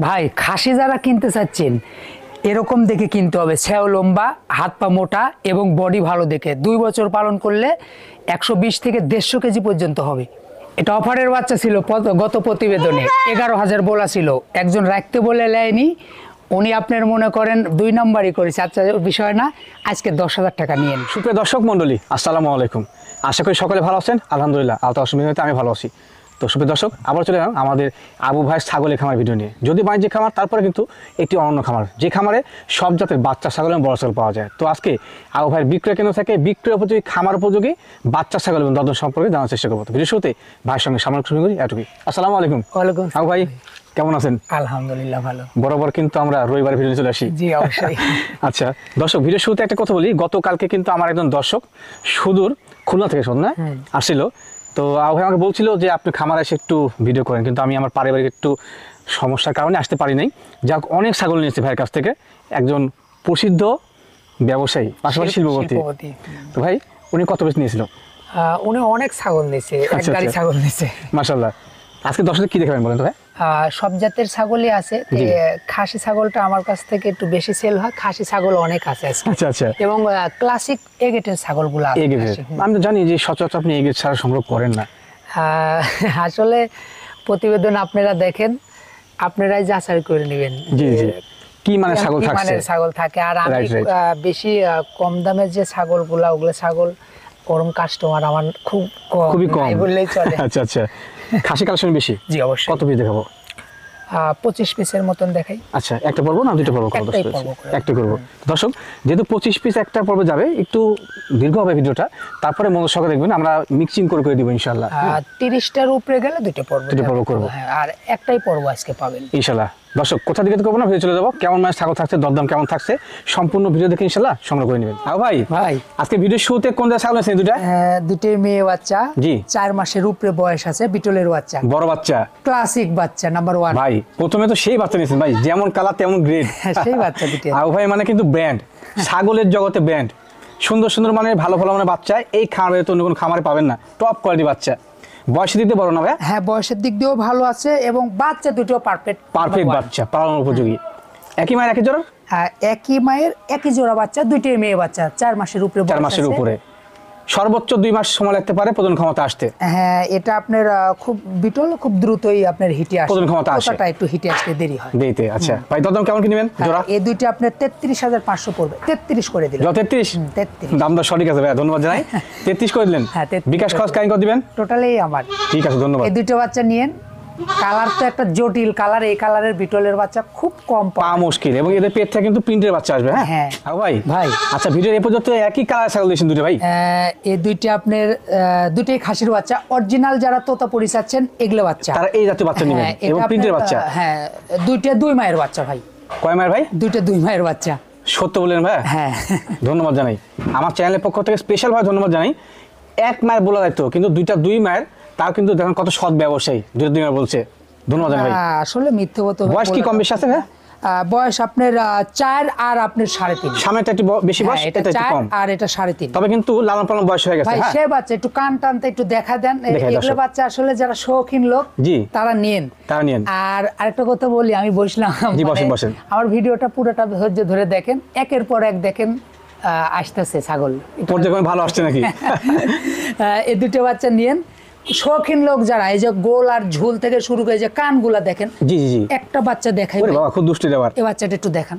ভাই খাসি যারা কিনতে চাচ্ছেন এরকম দেখে কিনতে হবে, সেও লম্বা, হাত পা মোটা এবং বডি ভালো দেখে। 2 বছর পালন করলে 120 থেকে 150 কেজি পর্যন্ত হবে। এটা অফারের বাচ্চা ছিল, গত প্রতিবেদনে 11,000 বলা ছিল, একজন রাখতে বলে নেয়নি, উনি আপনার মনে করেন 2 নম্বরই করেছে। আচ্ছা বিষয় না, আজকে 10,000 টাকা নিয়েন। সুপ্রিয় দর্শক মণ্ডলী, আসসালামু আলাইকুম। আশা করি সকলে ভালো আছেন। আলহামদুলিল্লাহ, আল্লাহর অসীম আমি ভালো আছি। তো সুপ্রিয় দর্শক, আবার চলে এলাম আমাদের আবু ভাইয়ের ছাগলের খামার ভিডিও নিয়ে। যদি বাণিজ্যিক খামার, তারপরে কিন্তু একটি অনন্য খামার, যে খামারে সব জাতের বাচ্চা ছাগল এবং বড় ছাগল পাওয়া যায়। তো আজকে আবু ভাইয়ের বিক্রয় কেন্দ্র থেকে বিক্রয় উপযোগী, খামার উপযোগী বাচ্চা ছাগল এবং দর্দন সম্পর্কে জানার চেষ্টা করবো। ভিডিও শুরুতে ভাইয়ের সঙ্গে সামনে শুরু করি এটুকুই। আসসালামু আলাইকুম। ওয়ালাইকুম আবু ভাই, কেমন আছেন? আলহামদুলিল্লাহ ভালো। বরাবর কিন্তু আমরা রবিবার ভিডিও চলে আসি। জি অবশ্যই। আচ্ছা দর্শক, ভিডিও শুরুতে একটা কথা বলি। গতকালকে কিন্তু আমার একজন দর্শক সুদূর খুলনা থেকে শোন না আসছিল। তো আবু ভাই আমাকে বলছিল যে আপনি খামারে এসে একটু ভিডিও করেন, কিন্তু আমি আমার পারিবারিক একটু সমস্যার কারণে আসতে পারি নাই। যাক, অনেক ছাগল নিয়েছি ভাইয়ের কাছ থেকে, একজন প্রসিদ্ধ ব্যবসায়ী, পাশাপাশি শিল্পপতি। তো ভাই, উনি কত পিস নিয়েছিল? উনি অনেক ছাগল নিয়েছে, এক গাড়ি ছাগল নিয়েছে। মাশাআল্লাহ। আজকে দর্শকদের কি দেখাবেন বলেন তো ভাই? সব জাতের ছাগলই আছে। খাসি ছাগলটা আমার কাছ থেকে একটু বেশি সেল হয়, খাসি ছাগল অনেক আছে আজকে। আচ্ছা আচ্ছা। এবং ক্লাসিক এগেটের ছাগলগুলো আছে। আমি তো জানি যে সচরাচর আপনি এগেট ছাড়া সংগ্রহ করেন না। আসলে প্রতিবেদন আপনারা দেখেন, আপনারাই যাচাই করে নেবেন জি জি, কি মানে ছাগল থাকছে, মানে ছাগল থাকে। আর আমি বেশি কম দামের যে ছাগলগুলা, ওগুলো ছাগল গরম কাস্টমার আমার খুবই কম বললেই চলে। আচ্ছা আচ্ছা। খাসি কালেকশন বেশি? জি অবশ্যই। কত পিস দেখাবো? 25 পিসের মতন দেখাই। আচ্ছা, একটা পর্ব না দুটো পর্ব করব? একটা করব। দর্শক, যেহেতু 25 পিস একটা পর্বে যাবে, একটু দীর্ঘ হবে ভিডিওটা, তারপরে মনোযোগ সহকারে দেখবেন, আমরা মিক্সিং করে দিব ইনশাআল্লাহ। 30টার উপরে গেলে দুটো পর্ব করব। হ্যাঁ, আর একটাই পর্ব আজকে পাবেন ইনশাআল্লাহ। দর্শক, কোথা দিকে করবো না, ভিডিও চলে যাবো। কেমন মানে ছাগল থাকছে, দরদাম কেমন থাকছে, সম্পূর্ণ ভিডিও দেখে ইনশাআল্লাহ সংগ্রহ করে নেবেন। ভাই আজকে ভিডিও শুরুতে কোন জায়গায় ছাগল আছে? দুটোই মেয়ে বাচ্চা। জি। 4 মাসের উপরে বয়স আছে, বিটলের বাচ্চা, বড় বাচ্চা, ক্লাসিক বাচ্চা নাম্বার 1। ভাই প্রথমে তো সেই বাচ্চা নিয়েছেন ভাই, যেমন কালার তেমন গ্রেড, সেই বাচ্চা দুটো। ভাই মানে কিন্তু ব্র্যান্ড, ছাগলের জগতে ব্র্যান্ড। সুন্দর সুন্দর মানে ভালো ভালো মানে বাচ্চা এই খামারে তো অন্য কোনো খামারে পাবেন না। টপ কোয়ালিটি বাচ্চা। বয়সের দিক দিয়ে বড় না ভাই? হ্যাঁ, বয়সের দিক দিয়েও ভালো আছে এবং বাচ্চা দুটো পারফেক্ট বাচ্চা, পালন উপযোগী। একই মায়ের একই জোড়া? হ্যাঁ, একই মায়ের একই জোড়া বাচ্চা, দুইটাই মেয়ে বাচ্চা। 4 মাসের উপরে। 4 মাসের উপরে। সর্বোচ্চ 2 মাস সময় লাগতে পারে প্রজনন ক্ষমতা আসতে। হ্যাঁ, এটা আপনার খুব বিটল, খুব দ্রুতই আপনার হিটে আসে, প্রজনন ক্ষমতা আসে। ওটা একটু হিটে আসতে দেরি হয়। দেরিতে। আচ্ছা ভাই, দাম কেমন কি নেবেন জোড়া? এই দুইটা আপনার 33,500 পড়বে। 33 করে দিলাম। 33? দাম তো সঠিক আছে ভাই, ধন্যবাদ জানাই। 33 করে দিলেন? হ্যাঁ, বিকাশ খরচ কাইন করে দিবেন? টোটালি আমার। ঠিক আছে, ধন্যবাদ। এই দুটো বাচ্চা নিয়েন। কালার তো একটা জটিল কালার, এই কালারের বিটলের বাচ্চা খুব কম পাওয়া মুশকিল, এবং এদের পেট থেকে কিন্তু প্রিন্টের বাচ্চা আসবে। হ্যাঁ ভাই। আচ্ছা, ভিডিওর এই পর্যন্ত একই কালার ছাগল দিয়েছেন দুটো ভাই? এই দুইটা আপনার দুটোই খাসির বাচ্চা। অরিজিনাল যারা তোতাপুরি চাচ্ছেন এগুলো বাচ্চা, তারা এই জাতীয় বাচ্চা নেবেন এবং প্রিন্টের বাচ্চা। হ্যাঁ, দুইটা 2 মায়ের বাচ্চা ভাই। কয় মায়ের ভাই? দুইটা 2 মায়ের বাচ্চা। সত্য বললেন ভাই? হ্যাঁ, ধন্যবাদ জানাই। আমার চ্যানেলের পক্ষ থেকে স্পেশাল ভাবে ধন্যবাদ জানাই। এক মায়ের বলা যাইতো, কিন্তু দুইটা 2 মায়ের, তাও কিন্তু দেখেন কত সৎ ব্যবসায়ী, দুইটা 2 মায়ের বলছে। ধন্যবাদ জানাই ভাই। আসলে মিথ্যে কথা। বয়স কি কম বেশি আছে? হ্যাঁ, বয়স আপনার 4 আর আপনার 3.5। সামনেটা একটু বেশি বয়স, এটা একটু কম, আর এটা 3.5। তবে কিন্তু লালন পালন বয়স হয়ে গেছে। ভাই সে বাচ্চা একটু কান টানতে একটু দেখা দেন। এগুলো বাচ্চা আসলে যারা শৌখিন লোক, জি, তারা নিয়েন। আর আরেকটা কথা বলি, আমি বসলাম, জি বসেন। আমার ভিডিওটা পুরোটা ধৈর্য ধরে দেখেন, একের পর এক দেখেন আসতেছে ছাগল। পর্যায়ক্রমে ভালো আসছে নাকি? এই দুটো বাচ্চা নিয়েন। শৌখিন লোক যারা, এই যে গোল আর ঝুল থেকে শুরু করে যে কানগুলা দেখেন, জি জি, একটা বাচ্চা দেখাই। বাবা খুব দুষ্টু ব্যাপার। এই বাচ্চাটা একটু দেখেন।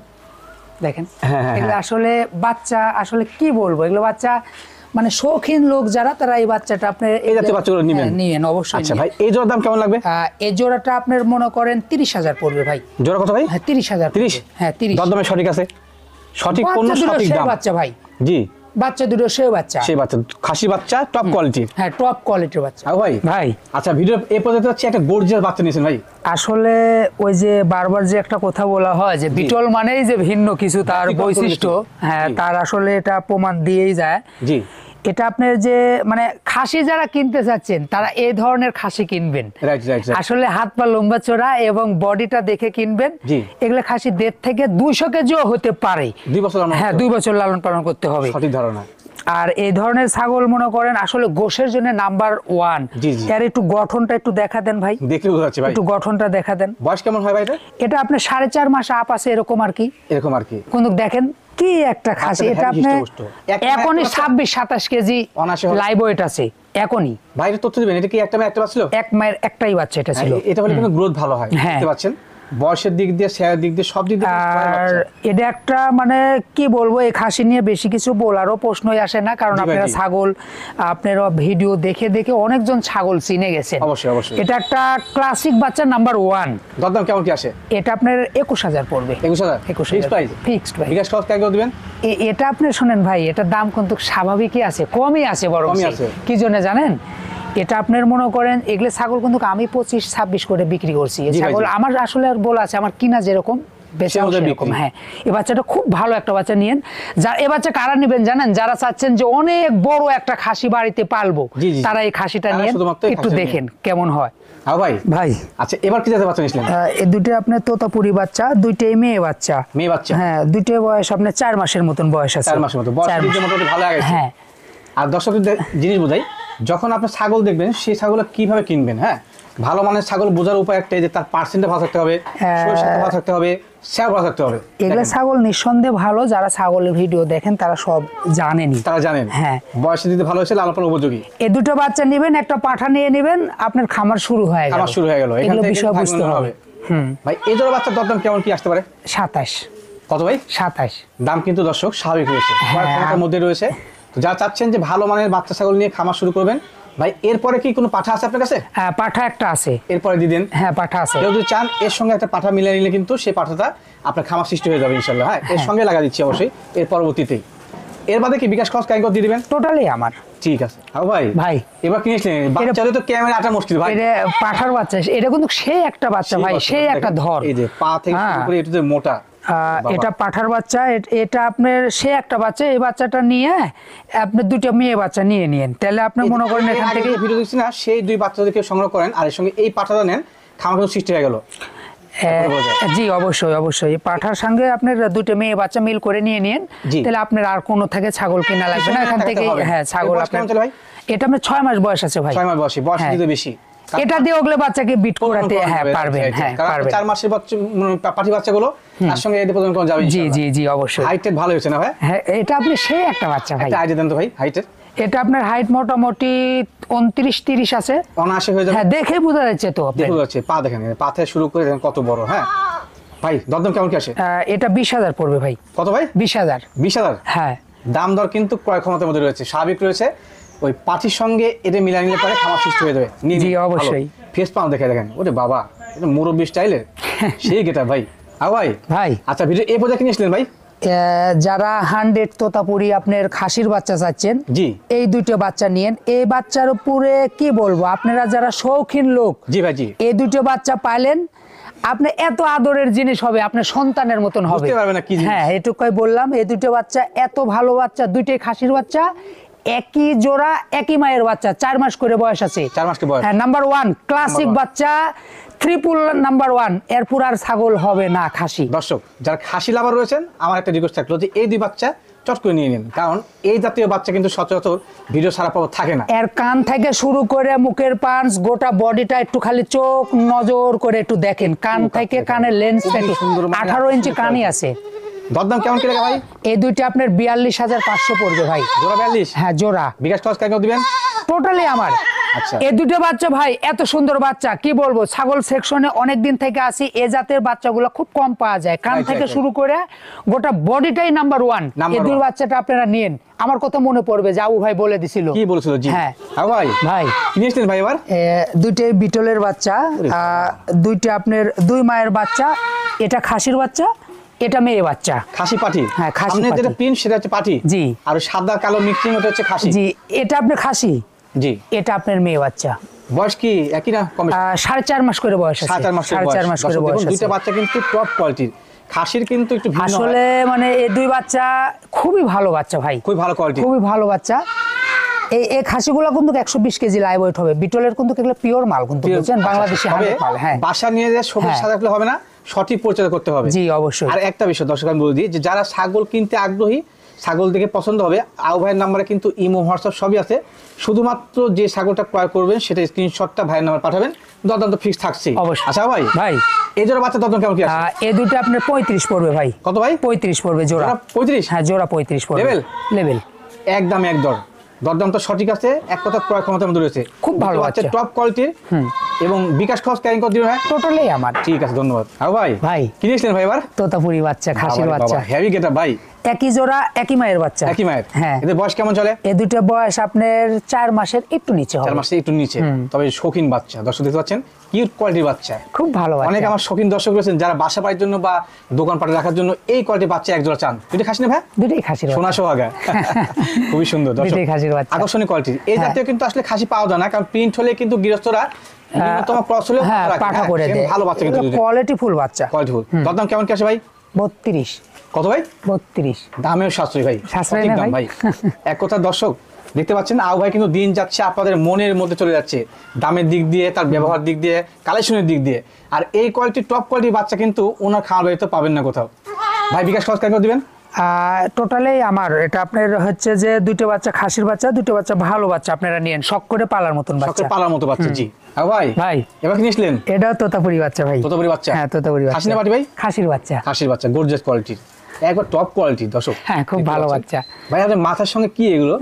এগুলো আসলে বাচ্চা, আসলে কি বলবো, এগুলো বাচ্চা মানে শৌখিন লোক যারা, তারা এই বাচ্চাটা আপনার এই জাতীয় বাচ্চাগুলো নেবেন অবশ্যই। আচ্ছা ভাই, এই জোড়ার দাম কেমন লাগবে? এই জোড়াটা আপনার মনে করেন 30,000 পড়বে ভাই। জোড়া কত ভাই? হ্যাঁ 30,000। 30? হ্যাঁ 30। দরদামে সঠিক আছে, সঠিক পণ্য সঠিক দাম। বাচ্চা ভাই, জি বাচ্চা দুটো সেই বাচ্চা, খাসি বাচ্চা, টপ কোয়ালিটির। হ্যাঁ, টপ কোয়ালিটির বাচ্চা। ভাই আচ্ছা, ভিডিও এই পর্যন্ত হচ্ছে একটা গর্জিয়াস বাচ্চা নিয়েছেন ভাই। আসলে ওই যে বারবার যে একটা কথা বলা হয় যে বিটল মানেই যে ভিন্ন কিছু, তার বৈশিষ্ট্য, হ্যাঁ তার আসলে এটা প্রমাণ দিয়েই যায়। জি, এটা আপনার যে মানে খাসি যারা কিনতে চাচ্ছেন, তারা এই ধরনের খাসি কিনবেন। আসলে হাত পা লম্বা চড়া এবং বডিটা দেখে কিনবেন। এগুলো খাসি 1.5 থেকে 200 কেজিও হতে পারে। 2 বছর? হ্যাঁ, 2 বছর লালন পালন করতে হবে। সঠিক ধারণা। আর এই ধরনের ছাগল মনে করেন আসলে গোশের জন্য নাম্বার 1। জি, জি। এর একটু গঠনটা একটু দেখা দেন ভাই, দেখলে বোঝা যাচ্ছে ভাই। একটু গঠনটা দেখা দেন। বয়স কেমন হয় ভাই এটা? এটা আপনার 4.5 মাস আপ আছে এরকম আর কি। এরকম আর কি। কিন্তু দেখেন কি একটা খাসি, বাচ্চাটা এটা heavy আপনার হৃষ্টপুষ্ট। এখনই একটা 26-27 কেজি অনায়াসে হবে। লাইভ ওয়েট আছে এখনই। ভাই এটা তথ্য দিবেন, এটা কি একটা মেয়ে একটা বাচ্চা ছিল? এক মায়ের একটাই বাচ্চা এটা ছিল। এটা হলে কিন্তু গ্রোথ ভালো হয়, হ্যাঁ। দেখতে পাচ্ছেন বয়সের দিক দিয়ে, শেয়ার দিক দিয়ে, সব দিক দিয়ে কিন্তু ভালো আর বাচ্চা। এটা একটা মানে কি বলবো, এই খাসি নিয়ে বেশি কিছু বলারও প্রশ্নই আসে না, কারণ জি ভাই, আপনারা জি। ছাগল, আপনারা ভিডিও দেখে দেখে অনেকজন ছাগল চিনে গেছেন। অবশ্যই, অবশ্যই। এটা একটা ক্লাসিক বাচ্চা নাম্বার 1। দরদাম কেমন কি আসে? এটা আপনার 21,000 পড়বে। 21,000 ফিক্সড প্রাইস? ফিক্সড ভাই। বিকাশ খরচ কেমন দিবেন? এটা আপনি শুনেন ভাই, এটার দাম কিন্তু স্বাভাবিকই আছে, কমই আছে বরং। কমই আছে। কি জন্য জানেন? এটা আপনার মনে করেন এগুলো ছাগল কিন্তু আমি 25-26 করে বিক্রি করছি। এই জি ভাই, ছাগল জি। আমার আসলে আর বলা আছে, আমার কিনা যেরকম বেচা সে অনুযায়ী সেরকম। বিক্রি। হ্যাঁ, এই বাচ্চাটা খুব ভালো একটা বাচ্চা নিয়েন। এই বাচ্চা কারা নেবেন জানেন? যারা চাচ্ছেন যে অনেক বড় একটা খাসি বাড়িতে পালবো, জি, জি। তারা এই খাসিটা তারা নিয়ে শুধুমাত্র এই একটু খাসিটা দেখেন কেমন হয়। হ্যাঁ ভাই। ভাই আচ্ছা, এবার কি জাতের বাচ্চা নিয়েছিলেন? এই দুটো আপনার তোতাপুরি বাচ্চা, দুইটাই মেয়ে বাচ্চা। মেয়ে বাচ্চা? হ্যাঁ, দুইটাই বয়স আপনার 4 মাসের মতন বয়স আছে। 4 মাসের মতো বয়স, 4 দিক মাস। দিয়ে মোটামুটি ভালো আগে। হ্যাঁ। আর দর্শকদের জিনিস বোঝাই, যখন আপনি ছাগল দেখবেন সেই ছাগল কিভাবে কিনবেন। হ্যাঁ, ভালো মানের ছাগল বোঝার উপায় একটাই যে তার পার্সেন্টে ভালো থাকতে হবে, শরীর ভালো থাকতে হবে, শেয়ার ভালো থাকতে হবে। এগুলো দেখেন, ছাগল নিঃসন্দেহে ভালো, যারা ছাগলের ভিডিও দেখেন তারা সব জানেনই। তারা জানেন। হ্যাঁ। বয়সে দিতে ভালো হয়েছে, লালন পালন উপযোগী। এই দুটো বাচ্চা নেবেন, একটা পাঠা নিয়ে নেবেন, আপনার খামার শুরু হয়ে গেল। খামার শুরু হয়ে গেল, এখান এগুলো থেকে বিষয় ভাগ বুঝতে নেওয়া হবে। হুম। ভাই এই ধরনের বাচ্চার দরদাম কেমন কি আসতে পারে? 27। কত ভাই? 27। দাম কিন্তু দর্শক স্বাভাবিক রয়েছে, হ্যাঁ। ক্ষমতার মধ্যে রয়েছে। তো যারা চাচ্ছেন যে ভালো মানের বাচ্চা ছাগল নিয়ে খামার শুরু করবেন, ভাই এরপরে কি কোনো পাঠা আছে আপনার কাছে? হ্যাঁ, পাঠা একটা আছে। এরপরে দিয়ে দেন। হ্যাঁ, পাঠা আছে। কেউ যদি চান এর সঙ্গে একটা পাঠা মিলিয়ে নিলে কিন্তু সেই পাঠাটা আপনার খামার সৃষ্টি হয়ে যাবে ইনশাল্লাহ। হ্যাঁ, এর সঙ্গে লাগা দিচ্ছি অবশ্যই এর পরবর্তীতেই। এর বাদে কি বিকাশ খরচ কাইঙ্কর দিয়ে দিবেন? টোটালি আমার। ঠিক আছে। হ্যাঁ ভাই। ভাই। এবার কিনেছিলেন বাচ্চারে তো ক্যামেরা আটা মুশকিল ভাই। এটা পাঠার বাচ্চা, এটা কিন্তু সেই একটা বাচ্চা ভাই, সেই একটা ধর। এই যে পা থেকে শুরু হ্যাঁ। করে এটা যে মোটা। বাবা। এটা পাঠার বাচ্চা, এটা আপনার সে একটা বাচ্চা। এই বাচ্চাটা নিয়ে আপনি দুটো মেয়ে বাচ্চা নিয়ে নিন, তাহলে আপনি মনে করেন এখান থেকে ভিডিও দেখছি না, সেই দুই বাচ্চাদেরকে সংগ্রহ করেন আর এর সঙ্গে এই পাঠাটা নেন, খামার কিন্তু সৃষ্টি হয়ে গেল। জি অবশ্যই অবশ্যই, পাঠার সঙ্গে আপনার দুটো মেয়ে বাচ্চা মিল করে নিয়ে নিন, জি। তাহলে আপনার আর কোনো থেকে ছাগল কিনা লাগবে না এখান থেকে। হ্যাঁ, ছাগল বয়স আপনার কেমন চলে ভাই? এটা আপনার 6 মাস বয়স আছে ভাই। 6 মাস বয়সী, বয়স হ্যাঁ। কিন্তু বেশি। এটা দিয়ে ওগুলো বাচ্চাকে বিট করাতে হ্যাঁ পারবেন। হ্যাঁ, পারবেন। 4 মাসের বাচ্চা পাঠি বাচ্চাগুলো তার সঙ্গে এদের পর্যন্ত কোন যাবে জি ইনশাআল্লাহ। জি জি অবশ্যই। হাইট ভালো হয়েছে না ভাই? হ্যাঁ, এটা আপনি সেই একটা বাচ্চা ভাই। একটা আইডিয়া দেন তো ভাই হাইটের। এটা আপনার হাইট মোটামুটি 29-30 আছে। অনায়াসে হয়ে যাবে। হ্যাঁ, দেখে বোঝা যাচ্ছে তো আপনার। দেখো যাচ্ছে পা দেখেন, পা থেকে শুরু করে দেখেন কত বড়। হ্যাঁ ভাই, দরদাম কেমন কি আসে? এটা 20,000 পড়বে ভাই। কত ভাই? 20,000। 20,000? হ্যাঁ। দাম দর কিন্তু ক্রয় ক্ষমতার মধ্যে রয়েছে, স্বাভাবিক রয়েছে। ওই পাঠির সঙ্গে এটা মিলাই নিলে পরে খামার সৃষ্টি হয়ে যাবে। জি, অবশ্যই। ফেস পাম্প দেখে দেখেন, ওরে বাবা, এটা মুরব্বি স্টাইলের সেই গেটা ভাই। ভাই ভাই। আচ্ছা, ভিডিও এই পর্যায়ে কিনেছিলেন ভাই? যারা 100 তোতাপুরি আপনার খাসির বাচ্চা চাচ্ছেন, জি। এই দুটো বাচ্চা নিয়েন। এই বাচ্চার উপরে কি বলবো, আপনারা যারা শৌখিন লোক, জি ভাই, জি। এই দুটো বাচ্চা পাইলেন, আপনি এত আদরের জিনিস হবে, আপনার সন্তানের মতন হবে। বুঝতে পারবে না কি জিনিস। হ্যাঁ, এটুকুই বললাম। এই দুটো বাচ্চা এত ভালো বাচ্চা, দুইটাই খাসির বাচ্চা, একই জোড়া, একই মায়ের বাচ্চা, 4 মাস করে বয়স আছে। 4 মাস করে বয়স। হ্যাঁ, নাম্বার 1 ক্লাসিক বাচ্চা, ট্রিপল নাম্বার 1। এরপর আর ছাগল হবে না খাসি। দর্শক যারা খাসি লাভার রয়েছেন, আমার একটা রিকোয়েস্ট থাকলো যে এই দুই বাচ্চা চট করে নিয়ে নিন, কারণ এই জাতীয় বাচ্চা কিন্তু সচরাচর ভিডিও ছাড়া পাওয়া থাকে না। এর কান থেকে শুরু করে মুখের পাঞ্চ, গোটা বডিটা একটু খালি চোখ নজর করে একটু দেখেন। কান থেকে কানের লেন্সটা একটু, 18 ইঞ্চি কানই আছে। দরদাম কেমন কি ভাই? এই দুইটা আপনার 42,500 পড়বে ভাই। জোড়া 42? হ্যাঁ, জোড়া। বিকাশ খরচ কেমন দিবেন? টোটালি আমার। আচ্ছা। এই দুটো বাচ্চা ভাই এত সুন্দর বাচ্চা, কি বলবো, ছাগল সেকশনে অনেক দিন থেকে আসি। এ জাতের বাচ্চাগুলো খুব কম পাওয়া যায়। কান Right, থেকে right, শুরু করে গোটা বডিটাই নাম্বার 1। Number এই দুই 1। বাচ্চাটা আপনারা নিন। আমার কথা মনে পড়বে, জাবু ভাই বলে দিছিল। কি বলেছিল? জি। হ্যাঁ। হ্যাঁ ভাই। ভাই কিনেছিলেন ভাই এবার? দুইটাই বিটলের বাচ্চা, দুইটা আপনার 2 মায়ের বাচ্চা। এটা খাসির বাচ্চা, এটা মেয়ে বাচ্চা। খাসি পাঠি? হ্যাঁ, খাসি সামনে যেটা পাঠি। পিন সেটা হচ্ছে পাঠি। জি। আর সাদা কালো মিক্সিং ওটা হচ্ছে খাসি। জি, এটা আপনার খাসি, জি। এটা আপনার মেয়ে বাচ্চা। বয়স কি একই না কম? 4.5 মাস করে বয়স আছে। 4.5 মাস 4.5 মাস করে বয়স আছে। দুইটা বাচ্চা কিন্তু টপ কোয়ালিটির। খাসির কিন্তু একটু ভিন্ন হয়। আসলে মানে এই দুই বাচ্চা খুবই ভালো বাচ্চা ভাই, খুবই ভালো কোয়ালিটি। খুবই ভালো বাচ্চা। এই খাসিগুলো কিন্তু 120 কেজি লাইভ ওয়েট হবে। বিটলের কিন্তু এগুলো পিওর মাল, কিন্তু বুঝছেন, বাংলাদেশি হান্ড্রেড মাল। হ্যাঁ, বাসা নিয়ে যে সবুজ হ্যাঁ। সাদা রাখলে হবে না, সঠিক পরিচর্যা করতে হবে। জি অবশ্যই। আর একটা বিষয় দর্শক আমি বলে দিই, যে যারা ছাগল কিনতে আগ্রহী, ছাগল দেখে পছন্দ হবে, আবু ভাইয়ের নাম্বারে কিন্তু ইমো হোয়াটসঅ্যাপ সবই আছে। শুধুমাত্র যে ছাগলটা ক্রয় করবেন সেটা স্ক্রিনশটটা ভাইয়ের নাম্বার পাঠাবেন, দরদাম তো ফিক্স থাকছে। অবশ্যই। আচ্ছা ভাই, ভাই এই জোড়া বাচ্চা দরদাম কেমন কি আছে? এ দুটো আপনার 35 পড়বে ভাই। কত ভাই? 35 পড়বে জোড়া। 35? হ্যাঁ জোড়া 35 পড়বে। লেভেল? লেভেল একদম এক দর, দরদাম তো সঠিক আছে, এক কথা ক্রয় ক্ষমতার মধ্যে রয়েছে। খুব ভালো বাচ্চা, বাচ্চা। টপ কোয়ালিটির। এবং বিকাশ খরচ ক্যারিং করে দিবেন ভাই? টোটালি আমার। ঠিক আছে, ধন্যবাদ। আর ভাই ভাই কিনেছিলেন ভাই এবার? তোতাপুরি বাচ্চা, খাসির বাচ্চা, হেভি গেটা ভাই। একই জোড়া একই মায়ের বাচ্চা। একই মায়ের? হ্যাঁ। এদের বয়স কেমন চলে? এই দুটো বয়স আপনার 4 মাসের একটু নিচে হবে। 4 মাসে একটু নিচে, তবে শৌখিন বাচ্চা। দর্শক দেখতে পাচ্ছেন কিউট কোয়ালিটির বাচ্চা, খুব ভালো বাচ্চা। অনেক আমার শৌখিন দর্শক রয়েছেন যারা বাসা বাড়ির জন্য বা দোকান পাটে রাখার জন্য এই কোয়ালিটির বাচ্চা এক জোড়া চান। দুটো খাসি না ভাই? দুটোই খাসির সোনা বাচ্চা। সোহাগা, খুবই সুন্দর দর্শক, দুটোই খাসির বাচ্চা। আকর্ষণীয় কোয়ালিটি। এই জাতীয় কিন্তু আসলে খাসি পাওয়া যায় না, কারণ প্রিন্ট হলে কিন্তু গৃহস্থরা ন্যূনতম ক্রস হলে হ্যাঁ পাঠা করে দেয়। ভালো বাচ্চা কিন্তু কোয়ালিটি ফুল বাচ্চা। Quality full. দরদাম কেমন কি আসে ভাই? 32। কত ভাই? 32। দামেও সাশ্রয়ী ভাই, সাশ্রয়ী সঠিক না দাম ভাই? ভাই। এক কথা দর্শক দেখতে পাচ্ছেন আবু ভাই কিন্তু দিন যাচ্ছে আপনাদের মনের মধ্যে চলে যাচ্ছে, দামের দিক দিয়ে, তার ব্যবহার দিক দিয়ে, কালেকশনের দিক দিয়ে। আর এই কোয়ালিটির টপ কোয়ালিটির বাচ্চা কিন্তু ওনার খাওয়ার বাড়িতে পাবেন না কোথাও। ভাই বিকাশ খরচ কেন দিবেন? টোটালি আমার। এটা আপনার হচ্ছে যে দুটো বাচ্চা খাসির বাচ্চা, দুটো বাচ্চা ভালো বাচ্চা আপনারা নিয়েন, শখ করে পালার মতন বাচ্চা। সকলে পালার মতো বাচ্চা। জি আর ভাই, ভাই এবার কিনেছিলেন? এটাও তোতাপুরি বাচ্চা ভাই। তোতাপুরি বাচ্চা? হ্যাঁ তোতাপুরি বাচ্চা। খাসি না পাটি ভাই? খাসির বাচ্চা। খাসির বাচ্চা, গর্জিয়াস কোয়ালিটির, একবার টপ কোয়ালিটি দর্শক। হ্যাঁ খুব দেখতে ভালো পাচ্ছেন? বাচ্চা। ভাই আপনার মাথার সঙ্গে কি এগুলো?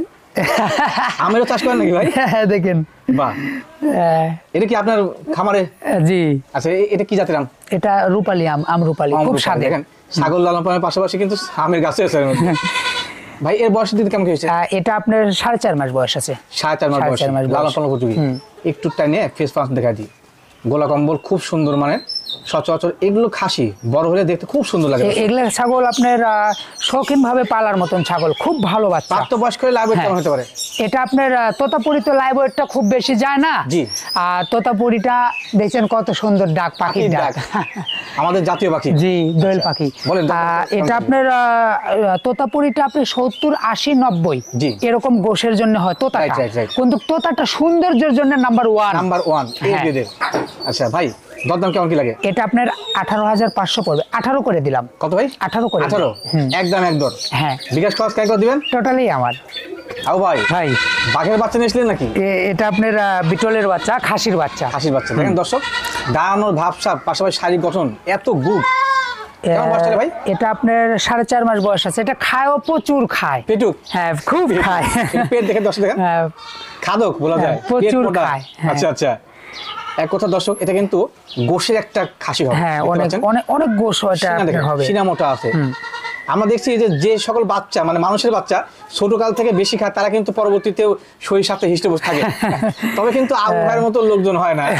আমেরও চাষ করেন নাকি ভাই? হ্যাঁ দেখেন। বাহ, আহ, এটা কি আপনার খামারে? জি আচ্ছা, এটা কি জাতের আম? এটা রূপালী আম রূপালী, খুব স্বাদের। দেখেন ছাগল লালন পালনের পাশাপাশি কিন্তু আমের গাছে আছে এর মধ্যে। ভাই এর বয়স দিতে কেমন কি হয়েছে? এটা আপনার 4.5 মাস বয়স আছে। 4.5 মাস বয়স, 4.5 মাস বয়স। লালন পালন উপযোগী। একটু টাইনে ফেস পাঁচ দেখা দিই, গোলা কম্বল খুব সুন্দর, মানে সচরাচর এগুলো খাসি বড় হলে দেখতে খুব সুন্দর লাগে। এগুলা ছাগল আপনার শৌখিন ভাবে পালার মতন ছাগল, খুব ভালো বাচ্চা। প্রাপ্ত বয়স্ক হলে লাভ কেমন হতে পারে? এটা আপনার তোতাপুরি তো লাইভ ওয়েটটা খুব বেশি যায় না। জি। আর তোতাপুরিটা দেখছেন কত সুন্দর ডাক, পাখির ডাক। আমাদের জাতীয় পাখি। জি দোয়েল পাখি। বলেন তো, এটা আপনার তোতাপুরিটা আপনি 70, 80, 90 জি। এরকম গোশের জন্য হয় তোতাটা। Right, right. কিন্তু তোতাটা সৌন্দর্যের জন্য নাম্বার 1। নাম্বার 1 এই হ্যাঁ। গ্রেডের। আচ্ছা ভাই, দরদাম কেমন কি লাগে? এটা আপনার 18,500 পড়বে। 18 করে দিলাম। কত ভাই? 18 করে 18? একদম এক দর। হ্যাঁ বিকাশ খরচ কেন করে দিবেন? টোটালি আমার। আও ভাই, ভাই বাঘের বাচ্চা নিয়েছিলেন নাকি? এটা আপনার বিটলের বাচ্চা, খাসির বাচ্চা। খাসির বাচ্চা। দেখেন দর্শক, দাঁড়ানোর ভাবসাব, পাশাপাশি শারীরিক গঠন এত গুড। কেমন বয়স চলে ভাই? এটা আপনার 4.5 মাস বয়স আছে। এটা খায়ও প্রচুর খায়। পেটুক? হ্যাঁ খুব খায়। পেট দেখে দর্শক দেখেন, হ্যাঁ, খাদক বলা যায়, প্রচুর পেট মোটা। খায়। হ্যাঁ। আচ্ছা আচ্ছা, এক কথা দর্শক, এটা কিন্তু গোশের একটা খাসি হবে। হ্যাঁ দেখতে অনেক পাচ্ছেন? অনেক অনেক গোশ এটা সিনা আপনার দেখেন, হবে। সিনা মোটা আছে। আমরা দেখছি যে সকল বাচ্চা, মানে মানুষের বাচ্চা ছোটকাল থেকে বেশি খায়, তারা কিন্তু পরবর্তীতেও শরীর স্বাস্থ্যে হিষ্টপুষ্ট থাকে। তবে কিন্তু আবু ভাইয়ের মতো লোকজন হয় না।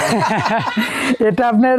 এটা আপনার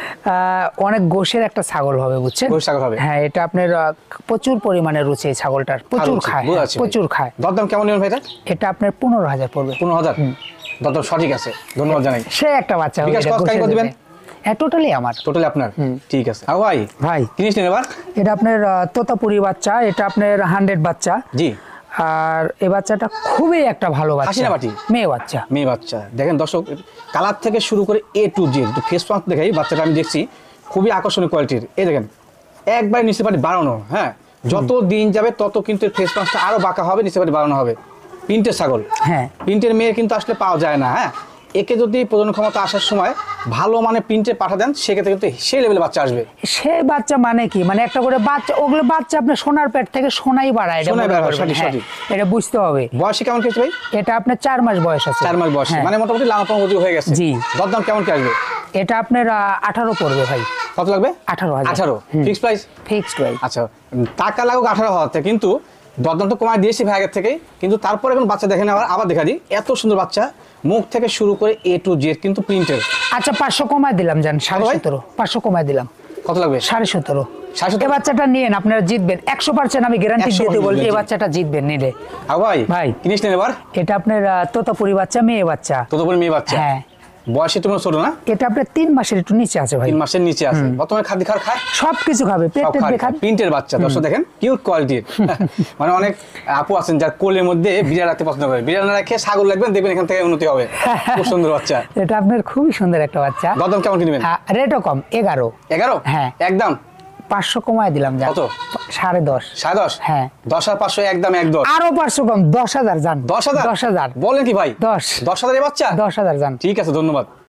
অনেক গোশের একটা ছাগল হবে, বুঝছেন? গোশ ছাগল হবে। হ্যাঁ এটা আপনার প্রচুর পরিমাণে রুচি এই ছাগলটার, প্রচুর খায়। প্রচুর খায়। দরদাম কেমন নেবেন ভাই এটা? এটা আপনার 15,000 পড়বে। 15,000? দরদাম সঠিক আছে, ধন্যবাদ জানাই। সে একটা বাচ্চা হবে। বিকাশ এটা খরচ গোশের কাকে দিবেন? জন্যে। হ্যাঁ টোটালি আমার। টোটালি আপনার? ঠিক আছে। আর ভাই ভাই কিনেছিলেন এবার? এটা আপনার তোতাপুরি বাচ্চা। এটা আপনার 100 বাচ্চা। জি। আর এই বাচ্চাটা খুবই একটা ভালো খাসি বাচ্চা। না বাটি? মেয়ে বাচ্চা। মেয়ে বাচ্চা। দেখেন দর্শক, কালার থেকে শুরু করে A to Z, একটু ফেস পাঁচ দেখাই, বাচ্চাটা আমি দেখছি খুবই আকর্ষণীয় কোয়ালিটির। এই দেখেন একবার নিচে পাটি বাড়ানো। হ্যাঁ, যত দিন যাবে তত কিন্তু ফেস পাঁচটা আরো বাঁকা হবে, নিচে পাটি বাড়ানো হবে। প্রিন্টের ছাগল। হ্যাঁ প্রিন্টের মেয়ে কিন্তু আসলে পাওয়া যায় না। হ্যাঁ, একে যদি প্রজনন ক্ষমতা আসার সময় ভালো মানে প্রিন্টে পাঠা দেন, সেক্ষেত্রে কিন্তু সেই লেভেলে বাচ্চা আসবে। সে বাচ্চা মানে কি, মানে একটা করে বাচ্চা, ওগুলো বাচ্চা আপনার সোনার পেট থেকে সোনাই বাড়ায়। এটা সোনাই মনে বাড়ায়, করবেন। সঠিক, হ্যাঁ, সঠিক। এটা বুঝতে হবে। বয়সে কেমন খেয়েছে ভাই? এটা আপনার 4 মাস বয়স আছে। 4 মাস বয়স, হ্যাঁ। মানে মোটামুটি লালন পালন উপযোগী হয়ে গেছে। জি। দরদাম কেমন কি আসবে? এটা আপনার 18 পড়বে ভাই। কত লাগবে? 18,000। 18 ফিক্স প্রাইস? ফিক্সড ভাই। আচ্ছা, টাকা লাগুক 18,000, কিন্তু দরদাম তো কমায় দিয়েছি ভাই আগের থেকে। কিন্তু তারপরে এখন বাচ্চা দেখেন, আবার দেখা দিই, এত সুন্দর বাচ্চা, মুখ থেকে শুরু করে A to Z কিন্তু প্রিন্টের। আচ্ছা 500 কমায় দিলাম, জান 17.5। 500 কমায় দিলাম। কত লাগবে? 17.5। 17.5? এই বাচ্চাটা নিয়েন, আপনারা জিতবেন 100%। আমি গ্যারান্টি 100% দিতে বলছি, এই জিতবেন। বাচ্চাটা জিতবেন নিলে। আর ভাই ভাই। কিনেছিলেন এবার? এটা আপনার তোতাপুরি বাচ্চা, মেয়ে বাচ্চা। ততপুরি মেয়ে বাচ্চা। হ্যাঁ। বয়সে তোমার ছোট না? এটা আপনার 3 মাসের একটু নিচে আছে ভাই। 3 মাসের নিচে আছে। বর্তমানে খাদ্য খাবার খায়? সবকিছু খাবে, সব পেট খায়। দেখান। প্রিন্টের বাচ্চা দর্শক দেখেন, কিউট কোয়ালিটির। মানে অনেক আপু আছেন যার কোলের মধ্যে বিড়াল রাখতে পছন্দ করে, বিড়াল না রাখে ছাগল রাখবেন, দেখবেন এখান থেকে উন্নতি হবে। খুব সুন্দর বাচ্চা। এটা আপনার খুবই সুন্দর একটা বাচ্চা। দরদাম কেমন কিনবেন? রেটও কম, 11। 11? হ্যাঁ। একদম 500 কমায় দিলাম, জান কত? 10.5 10.5 হ্যাঁ 10,500 একদম 1-10 আরো 500 কম 10,000 যান 10,000 10,000 বলেন কি ভাই 10 10,000 এর বাচ্চা 10,000 যান ঠিক আছে ধন্যবাদ